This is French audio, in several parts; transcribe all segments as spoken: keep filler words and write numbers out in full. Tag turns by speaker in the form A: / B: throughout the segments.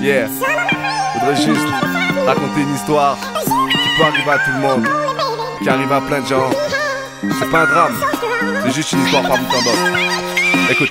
A: Yeah, faudrait juste raconter une histoire qui peut arriver à tout le monde, qui arrive à plein de gens. C'est pas un drame, c'est juste une histoire parmi tant d'autres. Écoute.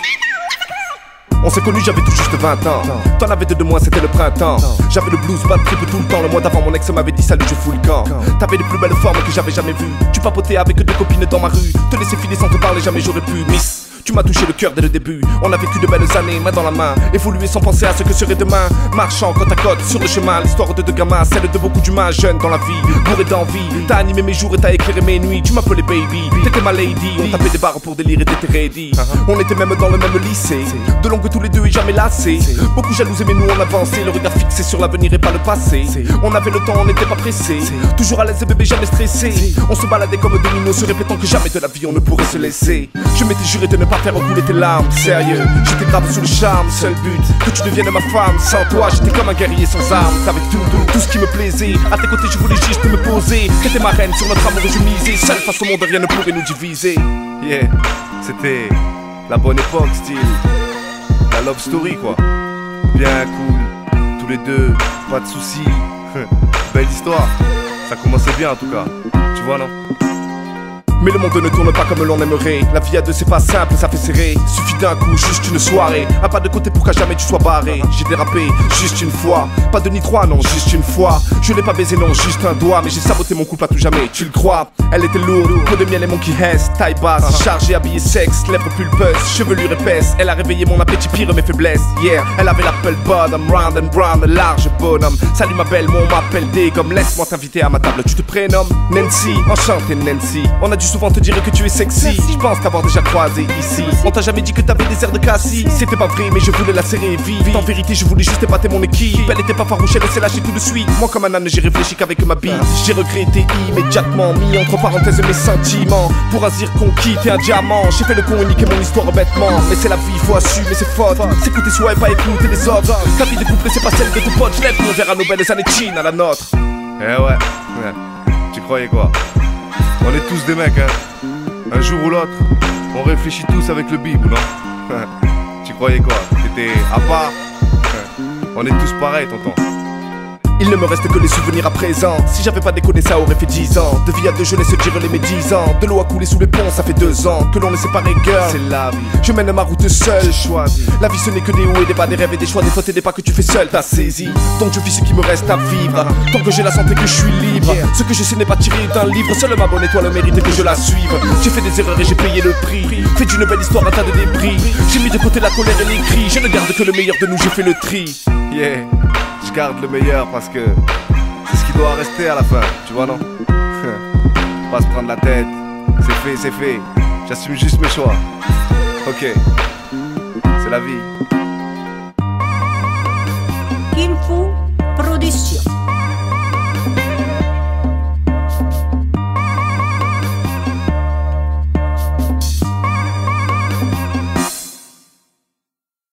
A: On s'est connus, j'avais tout juste vingt ans. T'en avais deux de moins, c'était le printemps. J'avais le blues, bad trip tout le temps. Le mois d'avant, mon ex m'avait dit salut, je fous le camp. T'avais les plus belles formes que j'avais jamais vues. Tu papotais avec deux copines dans ma rue. Te laisser filer sans te parler, jamais j'aurais pu. Miss, tu m'as touché le cœur dès le début. On a vécu de belles années, main dans la main. Évoluer sans penser à ce que serait demain. Marchant côte à côte sur le chemin. L'histoire de deux gamins, celle de beaucoup d'humains jeunes dans la vie, bourrés d'envie. T'as animé mes jours et t'as éclairé mes nuits. Tu m'appelais baby, t'étais ma lady. On tapait des barres pour délire et t'étais ready. On était même dans le même lycée, de longue tous les deux et jamais lassés. Beaucoup jalousés mais nous on avançait. Le regard fixé sur l'avenir et pas le passé. On avait le temps, on n'était pas pressé. Toujours à l'aise et bébé jamais stressé. On se baladait comme des minots, se répétant que jamais de la vie on ne pourrait se laisser. Je m'étais juré de ne pas faire couler tes larmes. Sérieux, j'étais grave sous le charme. Seul but, que tu deviennes ma femme. Sans toi, j'étais comme un guerrier sans armes. T'avais tout, tout, tout ce qui me plaisait. À tes côtés, je voulais juste me poser. T'étais ma reine, sur notre amour et je misais. Seul face au monde, rien ne pourrait nous diviser. Yeah, c'était la bonne époque, style la love story quoi. Bien cool, tous les deux, pas de soucis. Belle histoire, ça commençait bien en tout cas. Tu vois non? Mais le monde ne tourne pas comme l'on aimerait. La vie à deux c'est pas simple, ça fait serrer. Suffit d'un coup, juste une soirée. Un pas de côté pour qu'à jamais tu sois barré. J'ai dérapé, juste une fois. Pas de ni trois, non, juste une fois. Je l'ai pas baisé, non, juste un doigt. Mais j'ai saboté mon couple à tout jamais, tu le crois. Elle était lourde, peau de miel et mon qui hesse. Taille basse, chargée, habillée sexe. Lèvres pulpeuses, chevelure épaisse. Elle a réveillé mon appétit, pire mes faiblesses. Yeah, elle avait l'appel bottom, round and brown, large bonhomme. Salut ma belle, mon m'appelle D comme laisse-moi t'inviter à ma table. Tu te prénommes Nancy, enchantée Nancy. On a dû souvent te dire que tu es sexy. Je pense t'avoir déjà croisé ici. On t'a jamais dit que t'avais des airs de Cassie. C'était pas vrai mais je voulais la serrer vive. En vérité je voulais juste épater mon équipe. Elle était pas farouche, elle s'est lâchée tout de suite. Moi comme un âne j'ai réfléchi qu'avec ma bite. J'ai regretté immédiatement, mis entre parenthèses mes sentiments. Pour un zircon quitter un diamant. J'ai fait le con et niqué mon histoire bêtement. Mais c'est la vie, faut assumer ses fautes. S'écouter soi et pas écouter les autres. Ta vie de couple c'est pas celle de tes potes. Je lève mon verre à nos belles années chine à la nôtre. Eh ouais, ouais. Tu croyais quoi? On est tous des mecs, hein. Un jour ou l'autre, on réfléchit tous avec le bib, non? Tu croyais quoi? T'étais à part? On est tous pareils, tonton. Il ne me reste que les souvenirs à présent. Si j'avais pas déconné ça aurait fait dix ans. De vie à deux je laisse dire les médisants. De l'eau a coulé sous les ponts, ça fait deux ans que l'on est séparés, girl. C'est la vie, je mène ma route seul. Choisi. La vie ce n'est que des hauts et des bas, des rêves et des choix, des fautes et des pas que tu fais seul. T'as saisi, donc je vis ce qui me reste à vivre. Tant que j'ai la santé que je suis libre. Ce que je sais n'est pas tiré d'un livre. Seule ma bonne étoile mérite que je la suive. J'ai fait des erreurs et j'ai payé le prix. Fait d'une belle histoire un tas de débris. J'ai mis de côté la colère et les cris. Je ne garde que le meilleur de nous, j'ai fait le tri. Yeah, je garde le meilleur parce que c'est ce qui doit rester à la fin, tu vois non? Pas se prendre la tête, c'est fait, c'est fait. J'assume juste mes choix. Ok, c'est la vie.
B: Info Production.